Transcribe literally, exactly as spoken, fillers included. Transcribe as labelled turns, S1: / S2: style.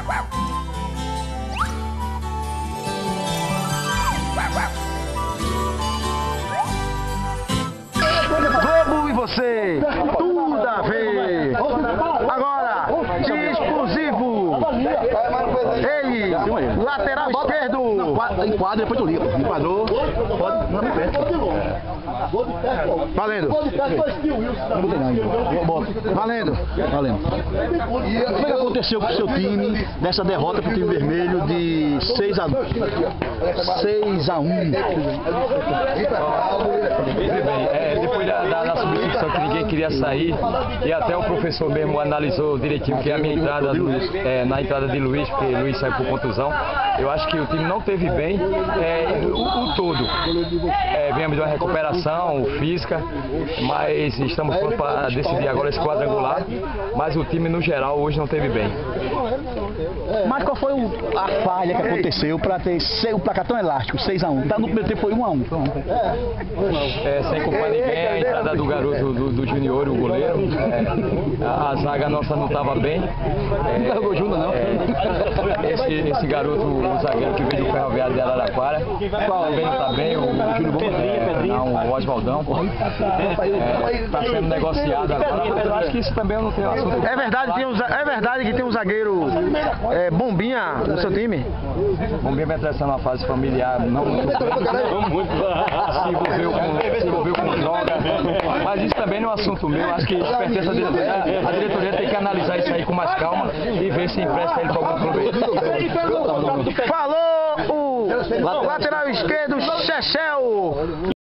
S1: Globo e você, tudo a ver. Agora, explosivo. Ele, lateral esquerdo.
S2: Enquadra, depois tu liga. Enquadrou, pode, não é perto.
S1: Valendo. Valendo.
S2: Valendo. E o que aconteceu com o seu time nessa derrota pro time vermelho de seis a um?
S3: É, depois da, da, da substituição que ninguém queria sair, e até o professor mesmo analisou direitinho que a minha entrada é, na entrada de Luiz, porque Luiz saiu por contusão, eu acho que o time não teve bem é, o, o todo. É, viemos de uma recuperação física, mas estamos prontos para decidir agora esse quadrangular, mas o time no geral hoje não teve bem.
S2: Mas qual foi o, a falha que aconteceu para ter o placar tão elástico, seis a um? Tá, no primeiro tempo foi um a um.
S3: É, sem culpar ninguém, a entrada do garoto do, do Junior, o goleiro, é, a, a zaga nossa não estava bem.
S2: Não jogou junto, não?
S3: É, esse, esse garoto, o zagueiro que veio do Ferroviário de Araraquara, também não está bem, o Júlio Pedrinho, não, o Oswaldão, está é, sendo negociado agora, mas eu acho que isso também não tem assunto.
S1: É verdade, tem um, é verdade que tem um zagueiro é, Bombinha no seu time?
S3: Bombinha vai atravessando uma fase familiar não muito bem, se envolveu com, se envolveu com droga, mas isso também não é um assunto meu, acho que isso pertence à diretoria, a diretoria tem que analisar isso aí com mais calma e ver se empresta ele para algum clube.
S1: Falou o lateral esquerdo, Chechel,